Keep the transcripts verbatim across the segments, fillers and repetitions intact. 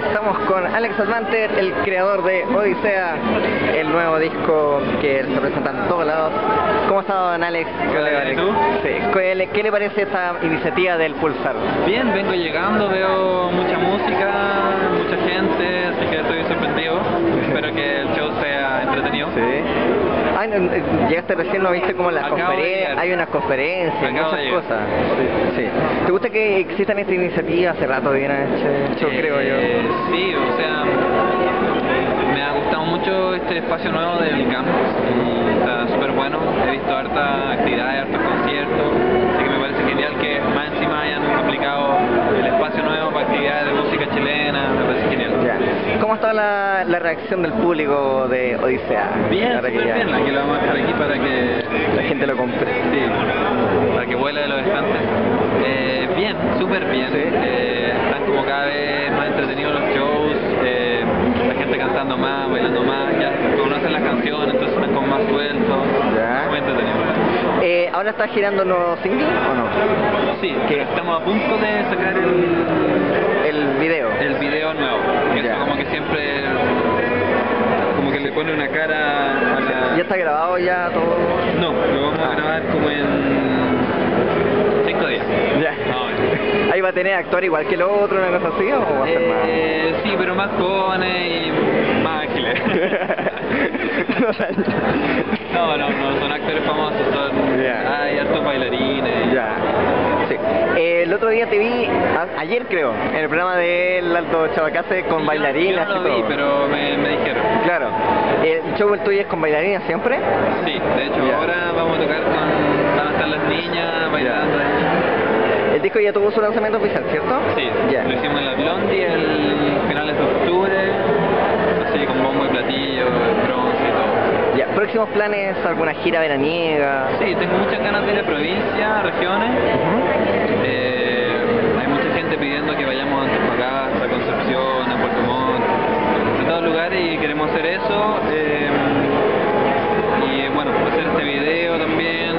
Estamos con Alex Advanter, el creador de Odisea, el nuevo disco que se presenta en todos lados. ¿Cómo ha estado, don Alex? Hola, ¿y tú? Sí. ¿Qué le, ¿Qué le parece esta iniciativa del Pulsar? Bien, vengo llegando, veo mucha música, mucha gente, así que estoy sorprendido. Espero que el show sea entretenido. Sí. Ah, llegaste recién, ¿no viste como las conferencias? Hay unas conferencias, Acabo muchas de cosas. Sí. Sí. ¿Te gusta que existan estas iniciativas? Hace rato viene este show, Eh, creo yo. Sí, o sea, me ha gustado mucho este espacio nuevo del campus y está súper bueno. He visto harta actividades, hartos conciertos, así que me parece genial que más encima hayan aplicado el espacio nuevo para actividades de música chilena. Me parece genial. Ya. ¿Cómo está la, la reacción del público de Odisea? Bien, Ahora que súper ya bien. Aquí lo vamos a dejar aquí para que la gente lo compre. Sí, para que vuele de los estantes. Eh, bien, súper bien. ¿Sí? Eh, están como cada vez más entretenidos los shows, eh, la gente cantando más, bailando más, ya conocen las canciones, entonces están como más sueltos. Ya. Muy entretenido. Eh, ¿Ahora está girando un nuevo single o no? Sí, ¿Qué? estamos a punto de sacar el, El video. el video nuevo. Que Ya. eso como que siempre como que le pone una cara a la... ¿Ya está grabado ya todo? No, lo vamos a Ah. grabar como en cinco días. Ya. Ah, bueno. ¿Ahí va a tener actor igual que el otro, una cosa así, o va a ser Eh, sí, pero más jóvenes y más ágiles. más? No, no, no, son actores famosos, son... Ya. Hay hartos bailarines. Ya. Sí. Eh, el otro día te vi, a- ayer creo, en el programa del Alto Chabacase con Sí, yo- bailarinas Yo no y lo vi, todo. pero me, me dijeron. Claro. ¿El show el tuyo es con bailarinas siempre? Sí, de hecho Ya. ahora vamos a tocar con... Van a estar las niñas bailando ahí. El disco ya tuvo su lanzamiento oficial, ¿cierto? Sí, Ya. lo hicimos en la Blondie el finales de octubre, así con bombo y platillo, bronce y todo. Ya. ¿Próximos planes? ¿Alguna gira veraniega? Sí, tengo muchas ganas de ir a provincia, regiones. Ujú. Eh, hay mucha gente pidiendo que vayamos a Antofagasta, a Concepción, a Puerto Montt, a todos lugares y queremos hacer eso. Eh, y bueno, hacer este video también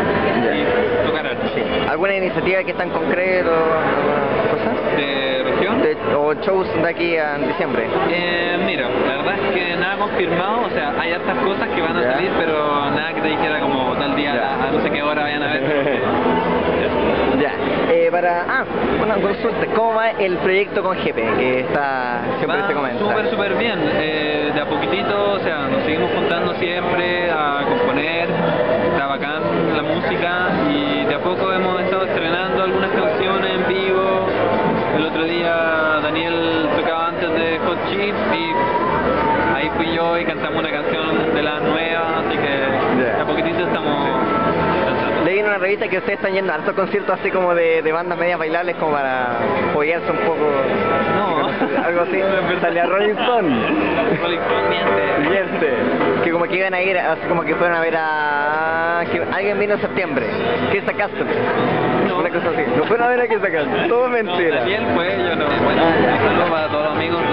y tocar arte. Sí. ¿Alguna iniciativa que está en concreto? ¿Alguna cosa? ¿De región? De- ¿O shows de aquí a diciembre? Eh, mira, la verdad es que nada confirmado, o sea, hay hartas cosas que van a Ya. salir, pero nada que te dijera como tal día Ya. a, a no sé qué hora vayan a ver. porque- Ya. Eh, para... Ah, una consulta. ¿Cómo va el proyecto con G P? Que está... siempre Va se comenta. súper, súper bien. Eh, de a poquitito, o sea, nos seguimos juntando siempre a componer. Está bacán la música y de a poco hemos estado estrenando algunas canciones en vivo. El otro día Daniel tocaba antes de Hot Chip y ahí fui yo y cantamos una canción de las nuevas, así que Ya. de a poquitito estamos lanzando. Leí en una revista que ustedes están yendo a hartos conciertos así como de, de bandas medias bailables como para apoyarse un poco. No. Algo así. Sale a Rolling Stone. Rolling Stone miente. Miente. Que como que iban a ir, así como que fueron a ver a... que alguien vino en septiembre. Krista Castro. No. Una cosa así. No fueron a ver a Krista Castro. Todo No, mentira. Daniel fue, yo no. Bueno, Ah, ya. un saludo para todos los amigos